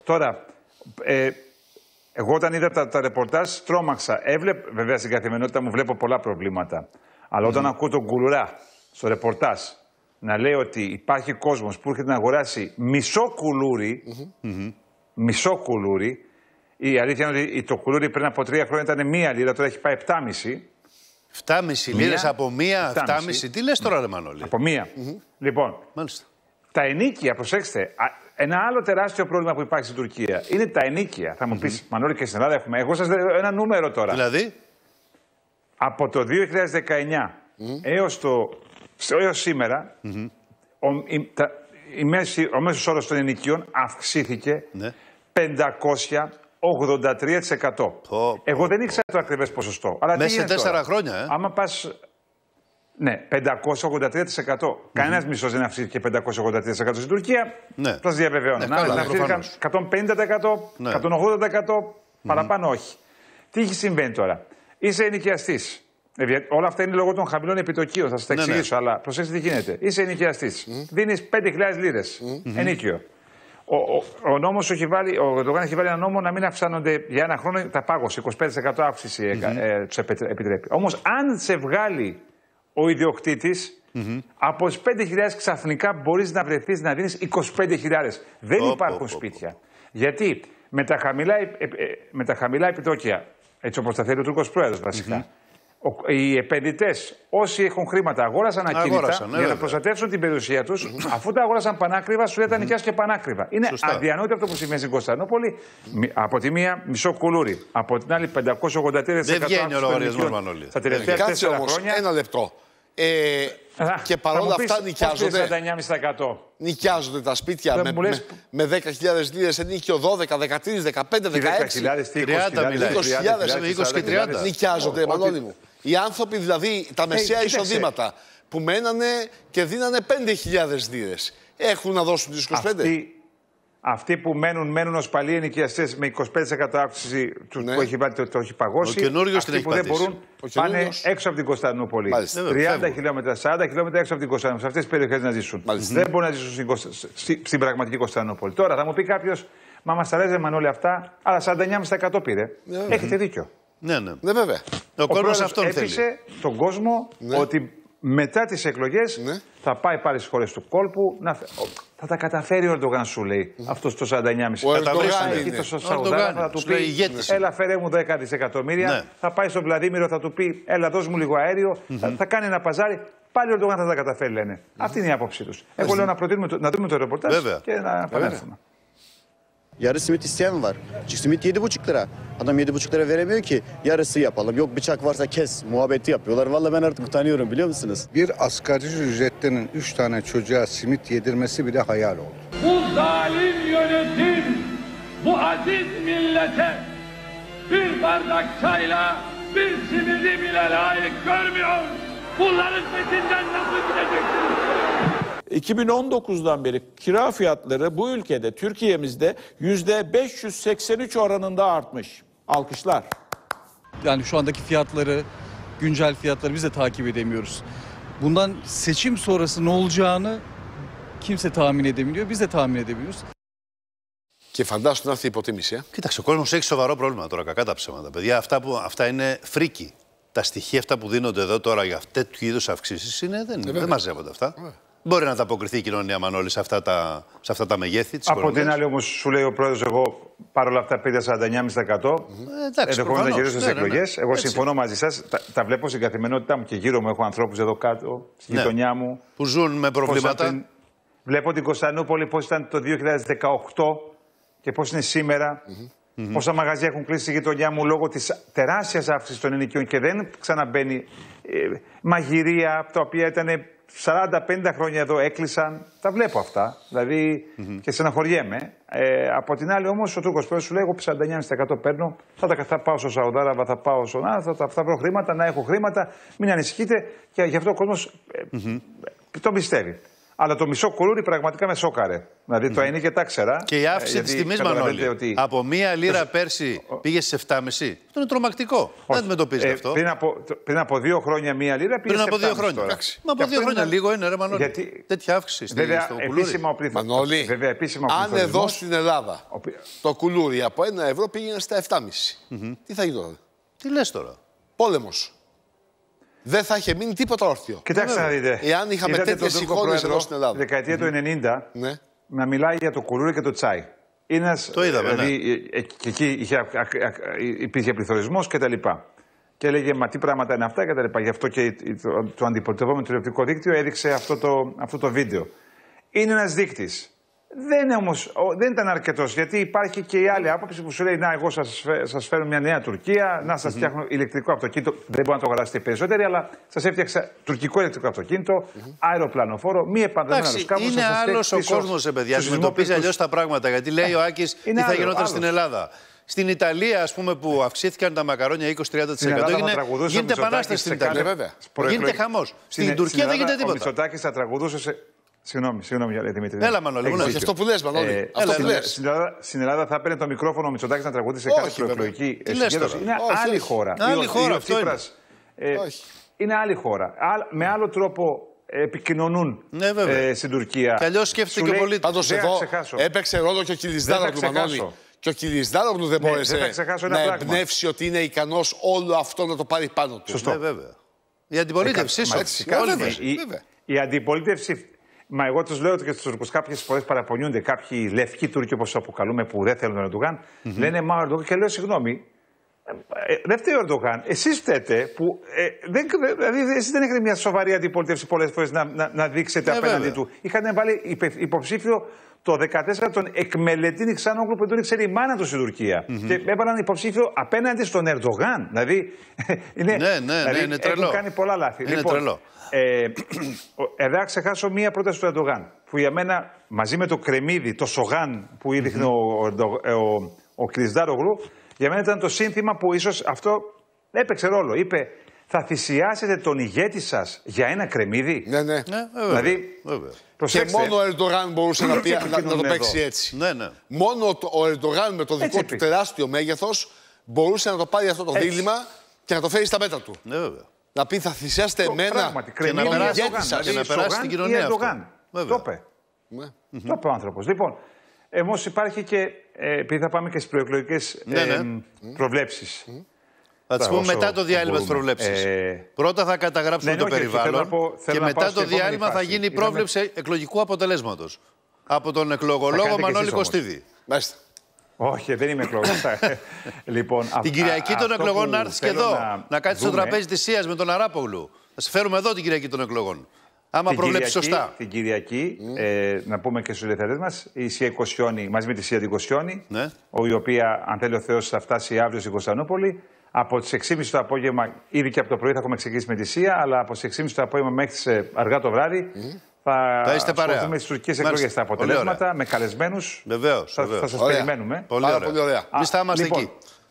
Τώρα, εγώ όταν είδα τα ρεπορτάζ, τρόμαξα. Βέβαια στην καθημερινότητα μου βλέπω πολλά προβλήματα. Αλλά όταν ακούω τον Κουλουρά στο ρεπορτάζ να λέει ότι υπάρχει κόσμος που έρχεται να αγοράσει μισό κουλούρι, μισό κουλούρι, η αλήθεια είναι ότι το κουλούρι πριν από 3 χρόνια ήταν 1 λίρα, τώρα έχει πάει 7,5. 7,5 λίρες από 1, 7,5. Τι λες τώρα, ρε Μανώλη? Από 1. Λοιπόν, μάλιστα. Τα ενοίκια, προσέξτε, ένα άλλο τεράστιο πρόβλημα που υπάρχει στην Τουρκία είναι τα ενοίκια. Θα μου πεις, Μανώλη, και στην Ελλάδα έχουμε. Εγώ σας λέω ένα νούμερο τώρα. Δηλαδή? Από το 2019 έως σήμερα, ο μέσος όρος των ενοικίων αυξήθηκε 583%. Εγώ δεν ήξερα το ακριβές ποσοστό. Αλλά μέσα σε 4 χρόνια, Άμα πας... Ναι, 583%. Κανένας μισθός δεν αυξήθηκε 583% στην Τουρκία. Ναι. Σας διαβεβαιώνω. Αυξήθηκαν 150%, 180%, παραπάνω όχι. Τι συμβαίνει τώρα? Είσαι ενοικιαστής. Όλα αυτά είναι λόγω των χαμηλών επιτοκίων, θα σας τα εξηγήσω, αλλά προσέξτε τι γίνεται. Είσαι ενοικιαστής. Δίνεις 5.000 λίρες ενίκιο. Ο νόμος έχει βάλει, ο Ερντογάν έχει βάλει ένα νόμο να μην αυξάνονται για ένα χρόνο τα πάγωση. 25% αύξηση τους επιτρέπει. Όμως αν σε βγάλει ο ιδιοκτήτης, από τις 5.000 ξαφνικά μπορείς να βρεθείς να δίνεις 25.000. Δεν υπάρχουν σπίτια. Γιατί με τα χαμηλά επιτόκια, έτσι όπως τα θέλει ο Τούρκος πρόεδρος βασικά, οι επενδυτές, όσοι έχουν χρήματα, αγόρασαν ακίνητα για να προστατεύσουν την περιουσία τους. Αφού τα αγόρασαν πανάκριβα, σου λέει τα νοικιάς και πανάκριβα. Είναι αδιανόητο αυτό που συμβαίνει στην Κωνσταντινούπολη. Από τη μία, μισό κουλούρι. Από την άλλη, 583%. Δεν βγαίνει ο λογαριασμός, Μανώλη. Τα τελευταία 4 χρόνια. Ένα λεπτό. Και παρόλα αυτά νοικιάζονται. 49,5%. Νοικιάζονται τα σπίτια με 10.000 λίρες ενίκιο, 12, 13, 15, 16. 30 20 και 30. Νοικιάζονται, Μανώλη μου. Οι άνθρωποι δηλαδή, τα μεσαία εισοδήματα που μένανε και δίνανε 5.000 λίρες, έχουν να δώσουν τις 25. Αυτοί που μένουν ως παλιοί ενοικιαστές με 25% αύξηση που έχει βάλει, το έχει παγώσει. Ο καινούριος αυτοί που δεν μπορούν πάνε έξω από την Κωνσταντινούπολη. 30 χιλιόμετρα, 40 χιλιόμετρα έξω από την Κωνσταντινούπολη. Σε αυτές τις περιοχές να ζήσουν. Δεν μπορούν να ζήσουν στην πραγματική Κωνσταντινούπολη. Τώρα θα μου πει κάποιος, μα μας αρέζαν όλα αυτά, αλλά 49,5% πήρε. Έχετε δίκιο. Ναι, βέβαια. Ο κόσμος αυτόν θέλει. Έπεισε τον κόσμο ότι μετά τις εκλογές θα πάει πάλι στις χώρες του κόλπου. Θα τα καταφέρει ο Ερντογάν, σου λέει. Αυτός το 49,5%. Ο Ερντογάν εκεί το Σαουδάρα θα του πει: έλα, φέρε μου 10 δισεκατομμύρια. Θα πάει στον Βλαδίμηρο, θα του πει: έλα, δώσ' μου λίγο αέριο. Θα κάνει ένα παζάρι. Πάλι ο Ερντογάν θα τα καταφέρει, λένε. Αυτή είναι η άποψή τους. Εγώ λέω να δούμε το ρεπορτάζ και να επανέλθουμε. Yarı simit isteyen var. Simit 7,5 lira. Adam 7,5 lira veremiyor ki yarısı yapalım. Yok bıçak varsa kes muhabbeti yapıyorlar. Vallahi ben artık utanıyorum biliyor musunuz? Bir asgari ücretlinin 3 tane çocuğa simit yedirmesi bile hayal oldu. Bu zalim yönetim bu aziz millete bir bardak çayla bir simidi bile layık görmüyor. Bunların peşinden nasıl gideceksiniz? 2019'dan beri kira fiyatları bu ülkede, Türkiye'mizde %583 oranında artmış. Alkışlar. Yani şu andaki fiyatları, güncel fiyatları biz de takip edemiyoruz. Bundan seçim sonrası ne olacağını kimse tahmin edemiyor. Biz de tahmin edemiyoruz. Και φαντάσου να έρθει η υποτίμηση. Κοίταξε, ο κόσμος έχει σοβαρό πρόβλημα τώρα, κακά τα ψέματα. Παιδιά, αυτά είναι φρίκι. Τα στοιχεία αυτά που δίνονται εδώ τώρα για τέτοιου είδους αυξήσεις δεν μαζεύονται αυτά. Μπορεί να ανταποκριθεί η κοινωνία, Μανώλη, σε αυτά τα μεγέθη της Από την άλλη, όμως, σου λέει ο πρόεδρος, εγώ παρόλα αυτά πήρα 49,5%. Ενδεχομένως να γυρίσω στις εκλογές. Εγώ συμφωνώ μαζί σας. Τα βλέπω στην καθημερινότητά μου και γύρω μου. Έχω ανθρώπους εδώ κάτω, στη γειτονιά μου. Που ζουν με προβλήματα. Βλέπω την Κωνσταντινούπολη πώς ήταν το 2018 και πώς είναι σήμερα. Πόσα μαγαζιά έχουν κλείσει στη γειτονιά μου λόγω της τεράστιας αύξησης των ενοικίων και δεν ξαναμπαίνει μαγειρία, τα οποία ήταν 40-50 χρόνια εδώ έκλεισαν. Τα βλέπω αυτά. Δηλαδή και στεναχωριέμαι. Από την άλλη όμως ο Τούρκος πρόεδρος σου λέει: εγώ 49,5% παίρνω. Θα πάω στο Σαουδάραβα, θα πάω στον θα βρω χρήματα, να έχω χρήματα. Μην ανησυχείτε. Και γι' αυτό ο κόσμος το πιστεύει. Αλλά το μισό κουλούρι πραγματικά με σόκαρε. Δηλαδή το είναι και τα ξέρα. Και η αύξηση τη τιμή, Μανώλη. Ότι... Από 1 λίρα πέρσι πήγε σε 7,5. Αυτό είναι τρομακτικό. Δεν αντιμετωπίζετε αυτό. Πριν από 2 χρόνια 1 λίρα πήγε σε 7,5. Πριν από 2 χρόνια. Μα από 2 χρόνια λίγο είναι, ρε Μανώλη. Τέτοια αύξηση. Βέβαια, Μανώλη, αν εδώ στην Ελλάδα το κουλούρι από 1 ευρώ πήγαινε στα 7,5. Τι θα γίνει τώρα? Τι λες τώρα? Πόλεμος. Δεν θα είχε μείνει τίποτα όρθιο. Κοιτάξτε να δείτε. Εάν είχαμε τέτοιες εικόνες εδώ στην Ελλάδα. Τη δεκαετία του 90 να μιλάει για το κουλούρι και το τσάι. Το είδαμε. Δηλαδή, και εκεί υπήρχε πληθωρισμός κτλ. Και έλεγε μα τι πράγματα είναι αυτά κτλ. Γι' αυτό και το αντιπολιτευόμενο τηλεοπτικό δίκτυο έδειξε αυτό το βίντεο. Είναι ένας δείκτης. Δεν ήταν αρκετός, γιατί υπάρχει και η άλλη άποψη που σου λέει: να, εγώ σας φέρω μια νέα Τουρκία, να σας φτιάχνω ηλεκτρικό αυτοκίνητο. Δεν μπορεί να το αγοράσετε περισσότεροι, αλλά σας έφτιαξα τουρκικό ηλεκτρικό αυτοκίνητο, αεροπλανοφόρο, μη επανδρομένους κάπου. Είναι άλλος ο κόσμος, παιδιά. Αντιμετωπίζει αλλιώς τα πράγματα. Γιατί λέει ο Άκης τι θα γινόταν στην Ελλάδα. Στην Ιταλία, ας πούμε, που αυξήθηκαν τα μακαρόνια 20-30%, γίνεται επανάσταση στην Ιταλία. Γίνεται χαμός. Στην Τουρκία δεν γίνεται τίποτα. Ο Μητσοτάκης θα τραγουδούσε. Συγγνώμη, Δημήτρη. Έλα, Μανώλη. Όχι, αυτό που λες, Μανώλη. Στην Ελλάδα θα παίρνει το μικρόφωνο ο Μητσοτάκης να τραγουδήσει σε κάθε προεκλογική συγκέντρωση. Είναι άλλη χώρα. Άλλη χώρα, αυτό είναι. Είναι άλλη χώρα. Με άλλο τρόπο επικοινωνούν στην Τουρκία. Κι αλλιώς σκέφτεται και πολύ. Πάντως εδώ έπαιξε ρόλο και ο Κιλισδάρογλου, Μανώλη. Και ο Κιλισδάρογλου δεν μπόρεσε να εμπνεύσει ότι είναι ικανός όλο αυτό να το πάρει πάνω του. Σωστό. Η αντιπολίτευση. Η αντιπολίτευση. Μα εγώ τους λέω και στους Τούρκους, κάποιες φορές παραπονιούνται κάποιοι λευκοί Τούρκοι, όπως αποκαλούμε, που δεν θέλουν τον Ερντογάν, λένε μα ο Ερντογάν, και λέω συγγνώμη, δεν φταίει ο Ερντογάν. Εσείς φταίτε που δηλαδή εσείς δεν έχετε μια σοβαρή αντιπολίτευση πολλές φορές να δείξετε απέναντι του. Είχαν βάλει υποψήφιο το 2014 τον Εκμελετίνη Ξάνογλου που τον ήξερε η μάνα του στην Τουρκία. Και έβαλαν υποψήφιο απέναντι στον Ερντογάν. Δηλαδή είναι τρελό. Έχουν κάνει πολλά λάθη. Είναι τρελό. Εδώ θα ξεχάσω μία πρόταση του Ερντογάν. Που για μένα μαζί με το κρεμμύδι, το σογάν που έδειχνε ο Κιλισδάρογλου, για μένα ήταν το σύνθημα που ίσως αυτό έπαιξε ρόλο. Είπε, θα θυσιάσετε τον ηγέτη σας για ένα κρεμμύδι. Ναι. Δηλαδή, και μόνο ο Ερντογάν μπορούσε να το παίξει έτσι. Μόνο ο Ερντογάν με το δικό του τεράστιο μέγεθος μπορούσε να το πάρει αυτό το δίλημμα και να το φέρει στα μέτρα του. Να πει θα θυσιάσετε εμένα και να περάσει στην κοινωνία αυτό. Το είπε ο άνθρωπος. Λοιπόν, όμως υπάρχει και, επειδή θα πάμε και στις προεκλογικές προβλέψεις. Θα τις πούμε μετά το διάλειμμα της προβλέψης. Πρώτα θα καταγράψουμε το περιβάλλον και μετά το διάλειμμα θα γίνει η πρόβλεψη εκλογικού αποτελέσματος. Από τον εκλογολόγο Μανώλη Κωστίδη. Μάλιστα. Όχι, δεν είμαι εκλογός. Λοιπόν, την Κυριακή των εκλογών να έρθεις και εδώ, να κάτσεις στο τραπέζι της Σίας με τον Αράπογλου. Θα σε φέρουμε εδώ την Κυριακή των εκλογών. Άμα προβλέψεις σωστά. Την Κυριακή, να πούμε και στους ελευθερές μας, η Σία Κοσιόνη, μαζί με τη Σία την Κοσιόνη, η οποία, αν θέλει ο Θεός, θα φτάσει αύριο στην Κωνσταντινούπολη. Από τις 6.30 το απόγευμα, ήδη και από το πρωί θα έχουμε ξεκινήσει με τη Σία, αλλά από τις 6.30 το απόγευμα μέχρι αργά το βράδυ θα ασχοληθούμε στις τουρκικές εκλογές, τα αποτελέσματα, με καλεσμένους. Βεβαίως. Θα σας περιμένουμε. Πολύ ωραία. Εμείς θα είμαστε εκεί.